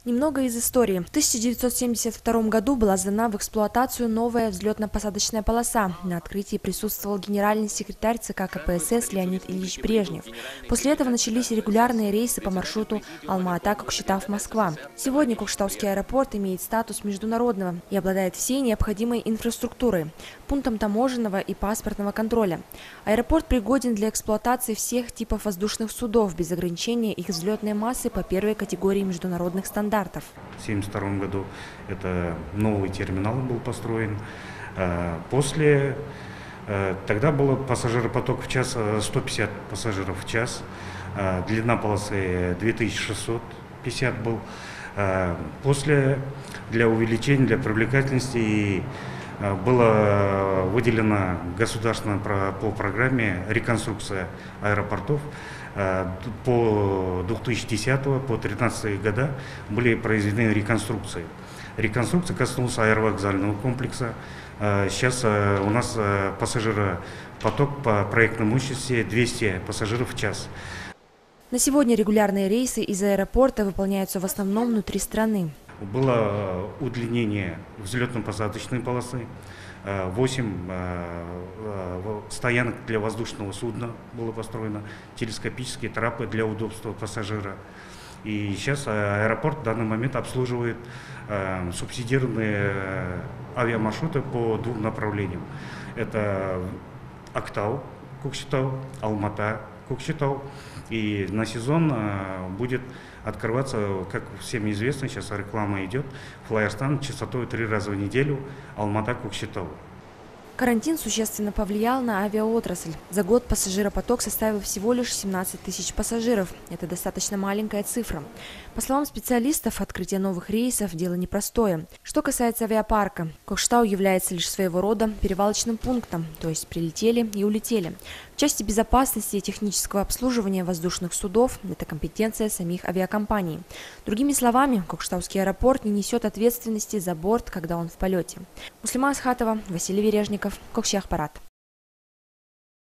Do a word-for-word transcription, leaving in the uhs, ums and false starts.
Немного из истории. В тысяча девятьсот семьдесят втором году была сдана в эксплуатацию новая взлетно-посадочная полоса. На открытии присутствовал генеральный секретарь ЦК КПСС Леонид Ильич Брежнев. После этого начались регулярные рейсы по маршруту Алма-Ата-Кокшетау-Москва. Сегодня Кокшетауский аэропорт имеет статус международного и обладает всей необходимой инфраструктурой, пунктом таможенного и паспортного контроля. Аэропорт пригоден для эксплуатации всех типов воздушных судов без ограничения их взлетной массы по первой категории международных стандартов. В тысяча девятьсот семьдесят втором году это новый терминал был построен. После тогда был пассажиропоток в час сто пятьдесят пассажиров в час, длина полосы две тысячи шестьсот пятьдесят был. После для увеличения, для привлекательности было выделено государственно по программе реконструкция аэропортов. По две тысячи десятому по две тысячи тринадцатый года были произведены реконструкции. Реконструкция коснулась аэровокзального комплекса. Сейчас у нас пассажиропоток по проектному мощности двести пассажиров в час. На сегодня регулярные рейсы из аэропорта выполняются в основном внутри страны. Было удлинение взлетно-посадочной полосы, восемь стоянок для воздушного судна было построено, телескопические трапы для удобства пассажира. И сейчас аэропорт в данный момент обслуживает субсидированные авиамаршруты по двум направлениям. Это Актау, Кокшетау, Алма-Ата, Кокшетау. И на сезон будет открываться, как всем известно, сейчас реклама идет, флайерстан частотой три раза в неделю Алма-Ата, Кокшетау. Карантин существенно повлиял на авиаотрасль. За год пассажиропоток составил всего лишь семнадцать тысяч пассажиров. Это достаточно маленькая цифра. По словам специалистов, открытие новых рейсов – дело непростое. Что касается авиапарка, Кокшетау является лишь своего рода перевалочным пунктом, то есть прилетели и улетели. В части безопасности и технического обслуживания воздушных судов – это компетенция самих авиакомпаний. Другими словами, Кокшетауский аэропорт не несет ответственности за борт, когда он в полете. Муслима Асхатова, Василий Вережников, Кокшиахпарат.